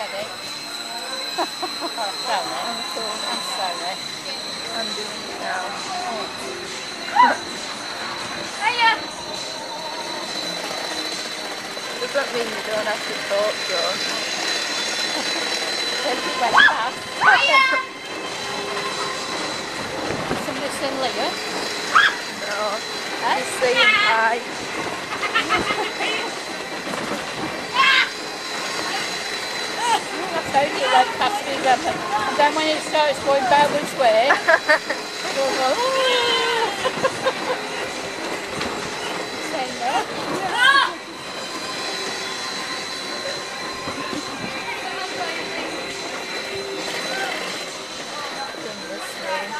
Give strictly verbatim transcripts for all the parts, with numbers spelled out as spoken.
Teddy. Oh, sorry. I'm sorry. I'm sorry. I'm doing it now. Hiya! Doesn't mean you don't have to talk, John. Teddy went past. Hiya! Somebody saying Leah? No. Huh? He's saying hi. I told you it went past me, remember? And then when it starts going backwards way, we'll go, saying no. Goodness me.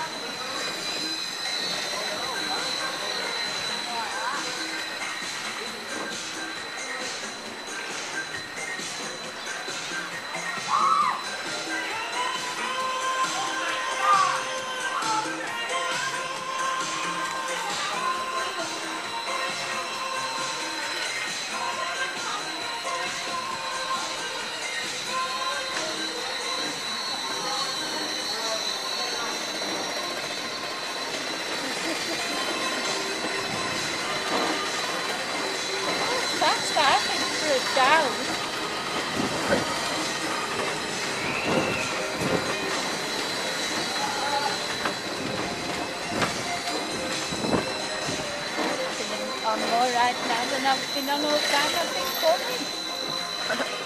Fast, I think, for a down. I'm on more right now than I've been on all the time I've been coming.